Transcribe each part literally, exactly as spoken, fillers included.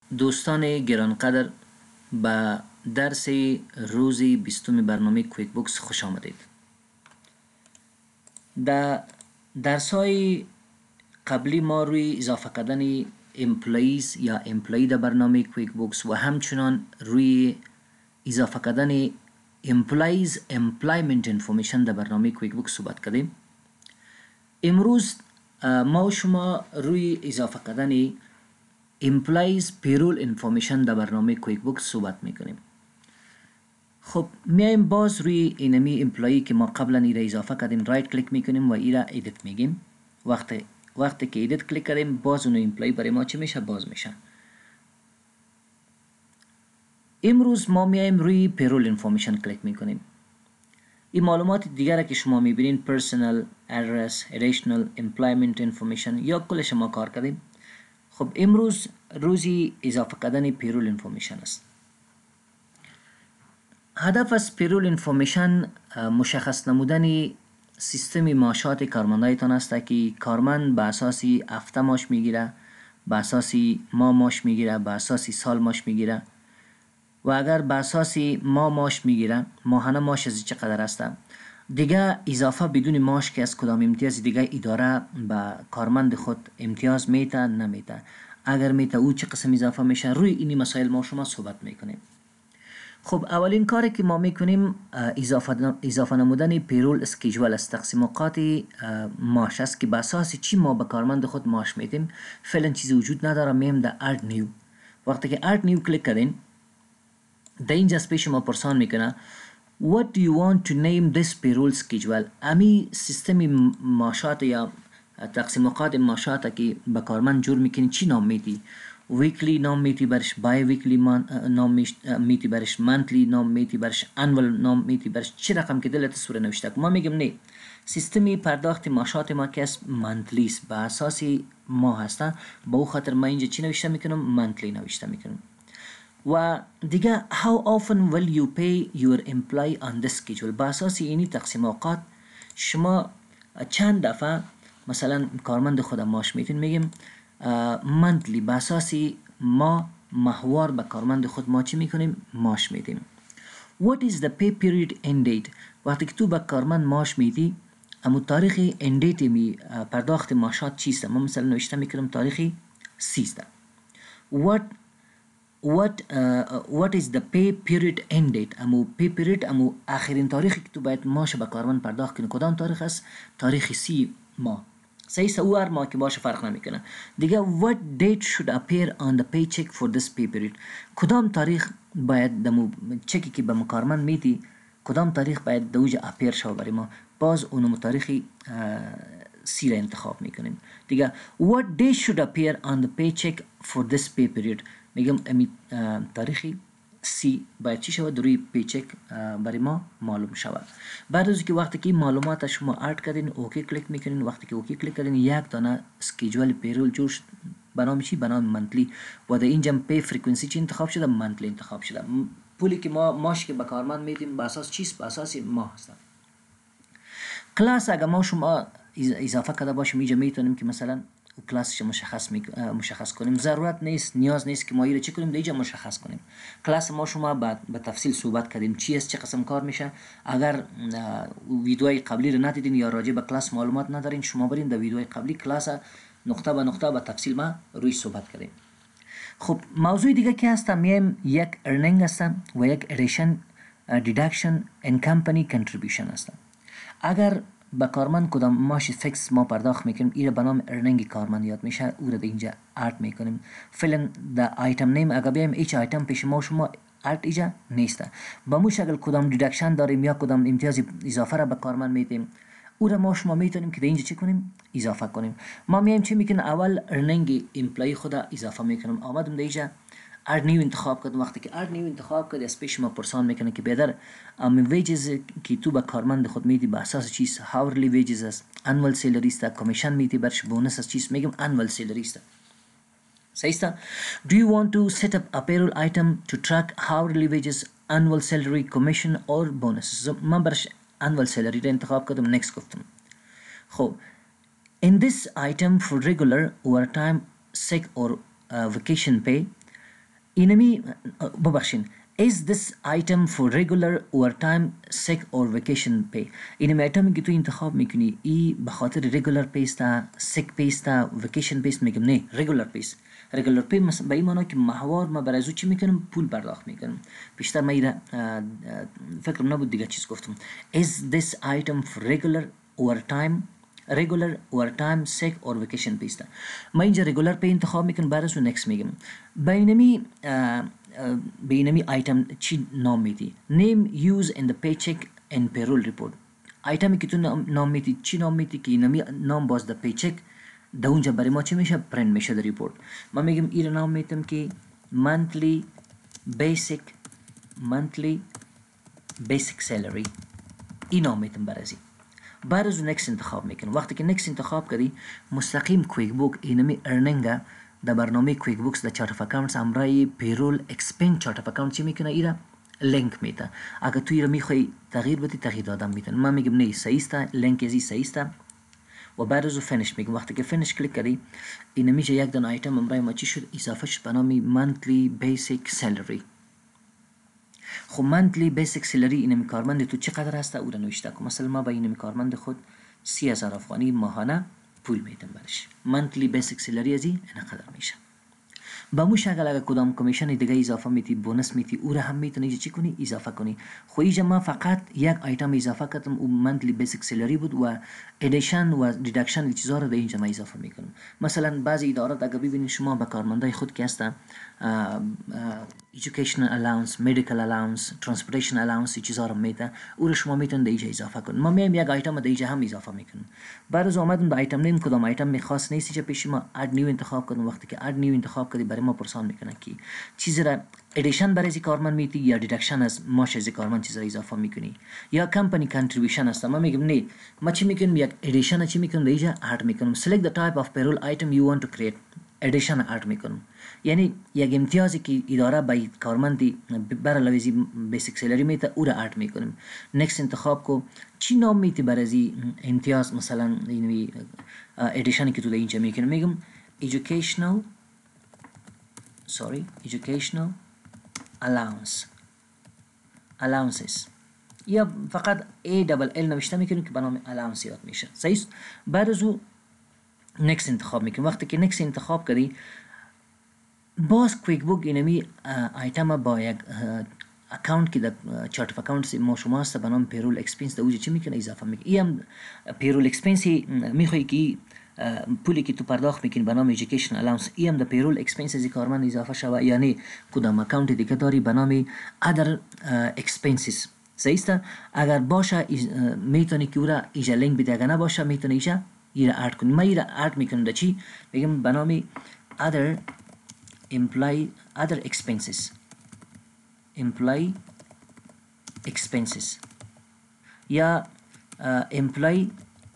دوستان گرانقدر به درس روز بیستم برنامه کویک بوکس خوش آمدید. در درس های قبلی ما روی اضافه کردن امپلایز یا امپلای در برنامه کویک بوکس و همچنان روی اضافه کردن امپلایز امپلایمنت انفورمیشن در برنامه کویک بوکس صحبت کردیم. امروز ما و شما روی اضافه کردن امپلایز پیرول انفورمیشن در برنامه کویک بوکس صحبت میکنیم. خب میایم باز روی اینمی امپلایی که ما قبلا ایره اضافه کردیم رایت کلیک میکنیم و ایره ایدیت میگیم. وقتی وقتی که ایدیت کلیک کردیم باز اون امپلایی برای ما چه میشه؟ باز میشه. امروز ما میایم روی پیرول انفورمیشن کلیک میکنیم. این معلومات دیگر که شما میبینین پرسونال، ادرس، ادیشنال، امپلایمنت انفورمیشن یا کلش ما کار کردیم. خب امروز روزی اضافه کردن پیرول انفورمیشن است. هدف از پیرول انفورمیشن مشخص نمودن سیستم معاشات کارمندایتان است که کارمند به اساس هفته ماش میگیره، به اساس ماه ماش میگیره، به اساس سال ماش میگیره و اگر به اساس ماه ماش میگیره ماهانه ماش از چقدر است. دیگه اضافه بدون ماش که از کدام امتیاز دیگه اداره به کارمند خود امتیاز میته نمیته، اگر میته او چه قسم اضافه میشه، روی این مسائل ما شما صحبت میکنیم. خب اولین کاری که ما میکنیم اضافه اضافه نمودن پیرول اسکیجول است، تقسیم اوقات ماش است که به اساس چی ما به کارمند خود ماش میتیم. فعلا چیزی وجود نداره، میم در اد نیو. وقتی که اد نیو کلیک کردین در اینجا پیش ما پرسان میکنه What do you want to name this payroll schedule؟ امی سیستم ماشات یا تقسیم اوقات ماشات که به کارمند جور میکنی چی نام میتی؟ ویکلی نام میتی برش، بای ویکلی نام میتی برش، منتلی نام میتی برش، انول نام میتی برش، چی رقم که دلت سوره نوشته؟ ما میگم نه، سیستمی پرداخت ماشات ما که است منتلی است، به اساس ماه هسته، با او خاطر ما اینجا چی نوشته میکنم؟ منتلی نوشته میکنم. و دیگه how often will you pay your employee on this schedule؟ به اساس اینی تقسیم اوقات شما چند دفعه مثلا کارمند خود ماش میتین. میگیم منتلی، به اساس ما ماهوار به کارمند خود ما چی میکنیم؟ ماش میدیم. What is the pay period end date؟ وقتی که تو به کارمند ماش میدی اما تاریخ end date می پرداخت ماشات چیست؟ ما مثلا نوشته میکنم تاریخ سیزده. What what uh, what is the pay period end date؟ امو pay period امو آخرین تاریخی که تو باید ماش به کارمند پرداخت کنی کدام تاریخ است؟ تاریخ سی ماه. صحیح است، او هر ماه که باشه فرق نمیکنه. دیگه what date should appear on the paycheck for this pay period؟ کدام تاریخ باید دمو چکی که به کارمند میدی کدام تاریخ باید دوجه اپیر شو برای ما؟ باز اونم تاریخی سی را انتخاب میکنیم. دیگه what day should appear on the paycheck for this pay period؟ میگم امی تاریخی سی باید چی شود روی پیچک برای ما معلوم شود. بعد از که وقتی که معلومات شما ارد کردین اوکی کلیک میکنین. وقتی که اوکی کلیک کردین یک دانه اسکیجول پیرول جور شد به نام چی؟ به نام منتلی. و در اینجا پی فریکونسی چی انتخاب شده؟ منتلی انتخاب شده. پولی که ما ماش که به کارمند میدیم به اساس چیست؟ به اساس ماه هست. کلاس اگر ما شما اضافه کرده باشیم اینجا میتونیم که مثلا کلاسش مشخص می... مشخص کنیم. ضرورت نیست، نیاز نیست که ما اینو چه کنیم دیگه مشخص کنیم. کلاس ما شما بعد به تفصیل صحبت کردیم چی است، چه قسم کار میشه. اگر ویدیوهای قبلی رو ندیدین یا راجع به کلاس معلومات ندارین شما برین در ویدیوهای قبلی کلاس نقطه به نقطه به تفصیل ما روی صحبت کردیم. خب موضوع دیگه که هست میایم یک ارنینگ است و یک ادیشن دیدکشن ان کمپانی کنتریبیوشن است. اگر با کارمند کدام ماش فیکس ما پرداخت میکنیم ایره به نام ارنینگ کارمند یاد میشه، او رو اینجا ارد میکنیم. فعلا در آیتم نیم اگر بیایم هیچ آیتم پیش ما شما ارد اینجا نیست. با مو شکل کدام دیدکشن داریم یا کدام امتیاز اضافه را به کارمند میدیم او را ما شما میتونیم که در اینجا چه کنیم؟ اضافه کنیم. ما میایم چه میکنیم؟ اول ارنینگ امپلای خود اضافه میکنم. آمدم در اینجا اد نیو انتخاب کردم. وقتی که اد نیو انتخاب کرد از پیش ما پرسان میکنه که بیادر ام ویجز که تو به کارمند خود میدی به اساس چیز؟ هاورلی ویجز است، انوال سیلری است، کمیشن میدی برش، بونس است چیز؟ میگم انوال سیلری است. صحیح است. Do you want to set up a payroll item to track hourly wages, annual salary, commission or bonuses؟ من برش annual salary را انتخاب کردم. next گفتم. خب in this item for regular overtime, sick or uh, vacation pay اینمی ببخشین is this item for regular overtime sick or vacation pay اینمی ایتمی که تو انتخاب میکنی ای به خاطر regular pay است sick pay است vacation pay است میگم نه regular pay است regular pay مثلا به این معنی که ماهوار ما برای چی میکنم پول پرداخت میکنم بیشتر ما ایره فکرم نبود دیگه چیز گفتم is this item for regular overtime regular overtime sick or vacation pay است ما اینجا regular pay انتخاب میکنم بعد از next میگم بینمی بینمی ایتم چی نام میدی name use in the paycheck and payroll report ایتمی که تو نام میدی چی نام میدی که اینمی نام باز the paycheck ده اونجا برای ما چی میشه پرنت میشه در ریپورت ما میگم این نام میتم که monthly basic monthly basic salary این نام میتم برازی بعد از next انتخاب میکنم وقتی که next انتخاب کردی مستقیم کویک بوک اینمی ارنینگ در برنامه کویک بوکس در چارت اف اکاونتس امرای پیرول اکسپنس چارت اف اکاونت چی میکنه ایرا لینک میته اگر تو ایرا میخوای تغییر بدی تغییر دادن میتن من میگم نه صحیح است لینک ازی صحیح است و بعد از فینیش میگم وقتی که فینیش کلیک کردی این میشه یک دونه ایتم امرای ما چی شد اضافه شد به نام مانتلی بیسیک سالری خب مانتلی بیسیک سالری اینمی کارمند تو چقدر هست او را نوشته که مثلا ما با اینمی کارمند خود سی هزار افغانی ماهانه پول میدم برش مانتلی بیسیک سالری ازی اینقدر میشه با مو شکل اگر کدام کمیشن دیگه اضافه میتی بونس میتی او را هم میتونی چی کنی اضافه کنی خو اینجا ما فقط یک ایتم اضافه کردم او مانتلی بیسیک سالری بود و ادیشن و دیدکشن چیزا رو در اینجا ما اضافه میکنم مثلا بعضی ادارات اگر ببینید شما با کارمندای خود که هستن educational allowance medical allowance transportation allowance چیزا رو میته او رو شما میتونید در اینجا اضافه کنید ما میایم یک ایتم در اینجا هم اضافه میکنیم بعد از اومدم به ایتم نیم کدام ایتم میخواست نیست چه پیش ما اد نیو انتخاب کنیم وقتی که اد نیو انتخاب کردی برای ما پرسان میکنه که چیزی را ادیشن برای از کارمند میتی یا دیدکشن از ماش از کارمند چیز را اضافه میکنی یا کمپانی کانتریبیوشن است ما میگم نه ما چی میکنیم یک ادیشن چی میکنم در اینجا اد میکنم select the type of payroll item you want to create ادیشن اد میکنم یعنی یک امتیازی که اداره به کارمندی برای لویزی بیسیک سالری میته او را اد میکنیم next انتخاب کو چی نام میتی برای امتیاز مثلا اینوی ادیشنی که تو در اینجا میکنم میگم educational sorry educational allowance allowances یا فقط A double L نوشته میکنیم که به نام allowance یاد میشه صحیح بعد از او next انتخاب میکنیم وقتی که next انتخاب کردی باز کویک بوک اینمی ایتم با یک اکاونت که در چارت اف اکاونتس ما شما است به نام پیرول اکسپنس در اوج چی میکنه اضافه میکنه این پیرول اکسپنس میخوای که پولی که تو پرداخت میکنی به نام education allowance ای هم در پیرول اکسپنس از کارمند اضافه شوه یعنی کدام اکاونت دیگه داری به نام other expenses صحیح است اگر باشه میتونی که او را ایجا لینک بده اگر نباشه میتونی ایجا ایرا اد کنی ما ایرا اد میکنم در چی بگم به نام other employee other expenses employee expenses یا uh, employee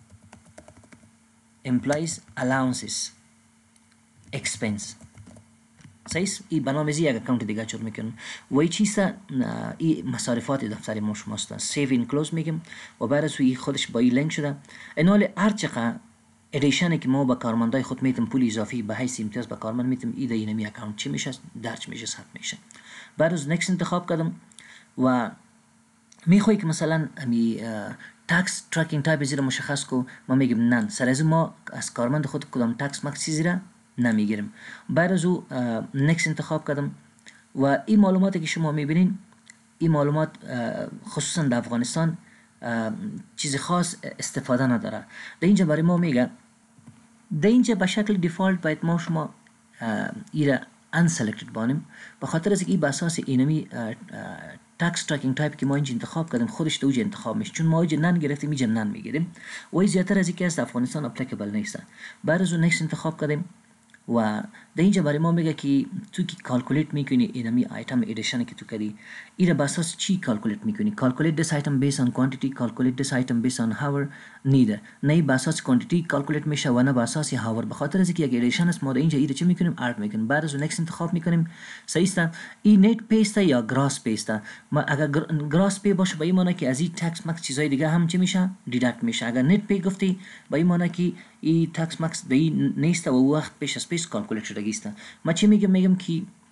employees allowances expense صحیح ای برنامه زی یک اکاونت دیگه چور میکنم و ای چیسا ای مصارفات دفتر ما شماست سیو این کلوز میگم و بعد از ای خودش با ای لینک شده انال هر چقدر ادیشنی که ما با کارمندای خود میتم پول اضافی به حیث امتیاز با کارمند میتم ای در اینمی اکاونت چی میشه درج میشه ثبت میشه بعد از next انتخاب کردم و میخوای که مثلا امی تکس تراکینگ تایپ زیرا مشخص کو ما میگم نه سر از ما از کارمند خود کدام تکس مکس زیرا نمیگیریم بعد از او next انتخاب کردم و این معلوماتی که شما میبینین این معلومات خصوصا در افغانستان چیز خاص استفاده نداره در اینجا برای ما میگه در اینجا به شکل دیفالت باید ما شما ایرا unselected بانیم به خاطر از این بساس اینمی تکس تراکینگ تایپ که ما اینجا انتخاب کردیم خودش تو اینجا انتخاب میشه چون ما اینجا نن گرفتیم اینجا نن میگیریم و این زیادتر از اینکه از افغانستان اپلیکابل نیست بعد از اون next انتخاب کردیم و در اینجا برای ما میگه که تو که کالکولیت میکنی اینمی ایتم ادیشن که تو کردی اینا به اساس چی کالکولیت میکنی کالکولیت this item based on quantity calculate this item based on hour neither نه به اساس quantity کالکولیت میشه و نه به اساس hour به خاطر از اینکه یک ادیشن است ما در اینجا اینا چی میکنیم ارد میکنیم بعد از next انتخاب میکنیم صحیح است این نت پی است یا گراس پی است ما اگر گراس پی باشه به این معنی که از این تکس مکس چیزای دیگه هم چی میشه دیدکت میشه اگر نت پی گفتی به این معنی که این تکس مکس به این نیست و وقت پیش از پیش کالکولیت شده است ما چی میگم میگم که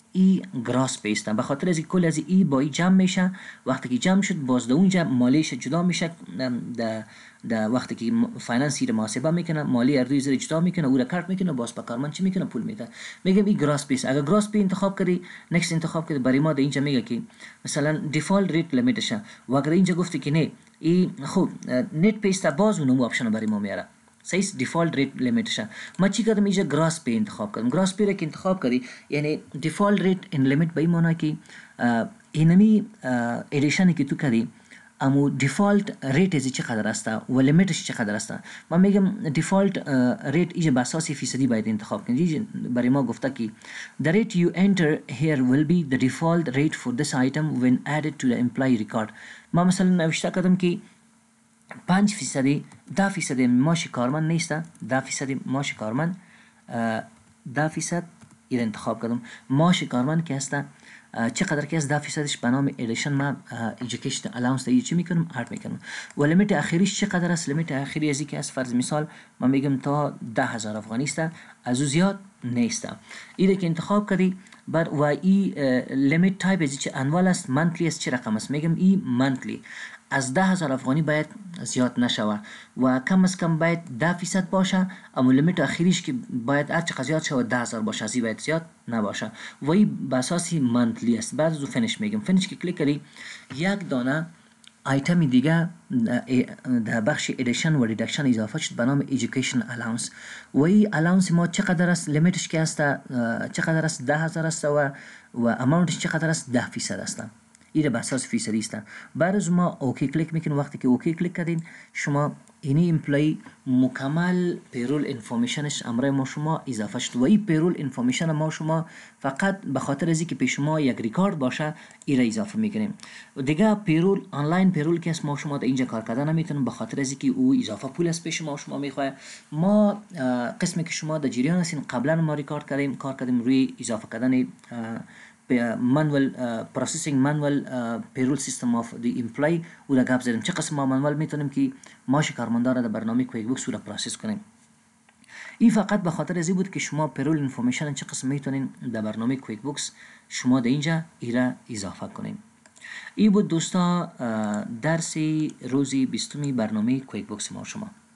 ای گراس پی است. به خاطر از کل از ای با ای جمع میشه. وقتی که جمع شد باز در اونجا مالیش جدا میشه. در در وقتی که فایننس رو محاسبه میکنه مالی اردوی زیر جدا میکنه او را کارت میکنه باز به کارمند چی میکنه پول میده. میگم این گراس پی است. اگر گراس پی انتخاب کردی نکست انتخاب کردی برای ما در اینجا میگه که مثلا دیفالت ریت لیمیتشه و اگر اینجا گفتی که نه ای خب نت پی است باز اون آپشن برای ما میاره. صحیح دیفالت ریت لیمیتشه. ما چی کردم اینجا گراس پی انتخاب کردم. گراس پی را که انتخاب کردی یعنی دیفالت ریت ان لیمیت به این معنی که اینمی ادیشنی که تو کردی امو دیفالت ریت از چقدر است و لیمیتش چقدر است. من میگم دیفالت ریت ایجا به اساس فیصدی باید انتخاب کنید. برای ما گفته که the rate you enter here will be the default rate for this item when added to the employee record. ما مثلا نوشته کردم که پنج فیصدی ده فیصد معاش کارمند نیست. ده فیصد معاش کارمند ده فیصد این انتخاب کردم. معاش کارمند که هست چقدر که از ده فیصدش به نام ادیشن ما ایژوکیشن الاونس دیگه چی میکنم ارد میکنم و لیمیت اخریش چقدر است. لیمیت اخری ازی که از فرض مثال من میگم تا ده هزار افغانی است از او زیاد نیست. ایده که انتخاب کردی بعد و ای لیمیت تایپ ازی چه انوال است منتلی است چه رقم است. میگم ای منتلی از ده هزار افغانی باید زیاد نشوه و کم از کم باید ده فیصد باشه. اما لیمیت اخیریش که باید هر چقدر زیاد شود ده هزار باشه ازی باید زیاد نباشه و این به اساس منتلی است. بعد از فینیش میگم فینیش که کلیک کردی یک دانه آیتم دیگه در بخش ادیشن و ریدکشن اضافه شد به نام ایژوکیشن الاونس و این الاونس ما چقدر است لیمیتش که است چقدر است ده هزار است و و اماونتش چقدر است ده فیصد است. این به اساس فیصدی است. بعد از ما اوکی کلیک میکنیم. وقتی که اوکی کلیک کردین شما اینی امپلوی مکمل پیرول انفورمیشنش امرای ما شما اضافه شد و این پیرول انفورمیشن ما شما فقط به خاطر از اینکه پیش شما یک ریکارد باشه این را اضافه میکنیم. و دیگه پیرول آنلاین پیرول که ما شما در اینجا کار کردن نمیتونیم به خاطر از اینکه او اضافه پول است پیش ما شما میخواد. ما قسمی که شما در جریان هستین قبلا ما ریکارد کردیم کار کردیم روی اضافه کردن manual uh, processing manual uh, payroll system of the employee و در گپ زدیم چه قسم ما مانوال میتونیم که معاش کارمندان را در برنامه کویک بوکس را پروسس کنیم. این فقط به خاطر از این بود که شما پیرول انفورمیشن چه قسم میتونین در برنامه کویک بوکس شما در اینجا ایرا اضافه کنیم. این بود دوستا درس روزی بیستمی برنامه کویک بوکس ما شما.